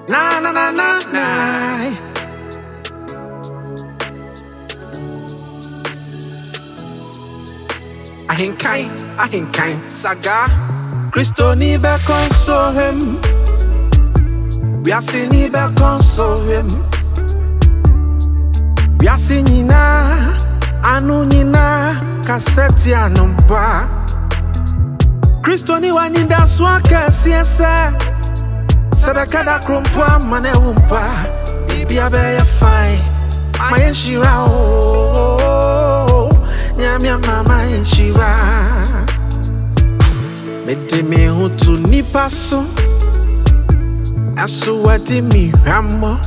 Na na na na na. Ahenkan Ahenkan saga. Christo ni be console him. We are singing be console him. We are singing na anu nyina cassette anumpa. Christo ni wani daswa kesiese. Sebekada krumpwa mane wumpa. Bibi abe fine. Maye Nhyira o. Nyamia mama Nhyira. Mede me hutu nipa so. Aso wadi mi ramo.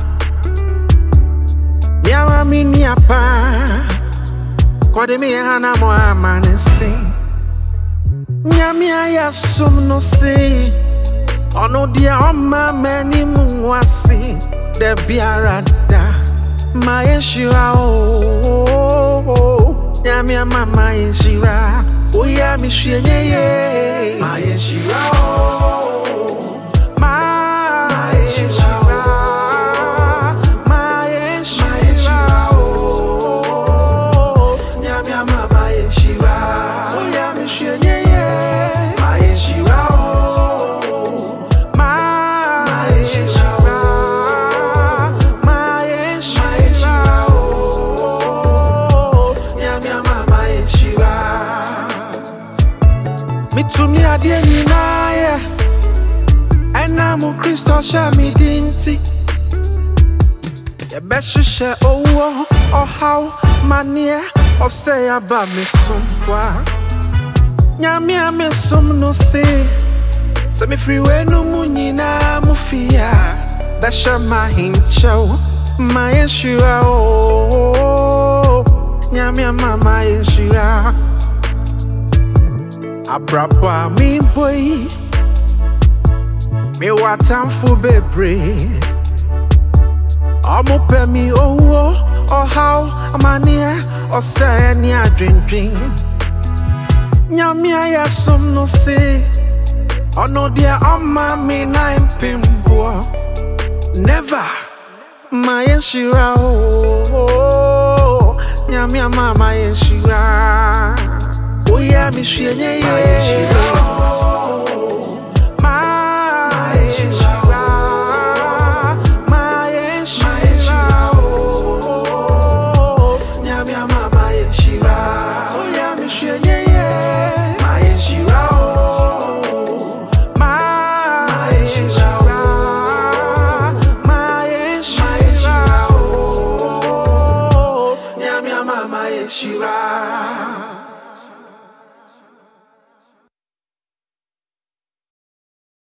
Nyama mi niapa. Kode mi hana mo amanesi. Nyamia ya sum no se. Ono dia oma meni muwasi. De biarada. Maye Nhyira o. Nyamia mama Nhyira. Oya mi shwenye ye. Maye Nhyira o. Maye Nhyira. Maye Nhyira o. Nyamia mama Nhyira. Oya mi shwenye ye. Maye Nhyira o. Maye Nhyira. Maye Nhyira o. Nyamia mama Nhyira. Mitumi adie nyina ye. Ena mu Christo sha mi dinti. Ye beshishe owo ohaw mania ose aba me sompwa. Nyame a me som no se. Se me free we no mu nyina mu fia. Besha ma hincho. Maye Nhyira o. Nyame a mama Nhyira. Abraba mi boy. Me watamfu bebre. Omo pe mi owo. Ohaw amania ose ni adwendwen. Nyame aya som no se. Ono dia oma mi na impimbo. Never. Maye Nhyira o. Nyame mama Nhyira. Oya mi shwenye ye. Maye Nhyira o. Maye Nhyira. Maye Nhyira o. Nyame mama Nhyira. Oya mi shwenye ye. Maye Nhyira o. Maye Nhyira. Maye Nhyira o. Nyame mama Nhyira.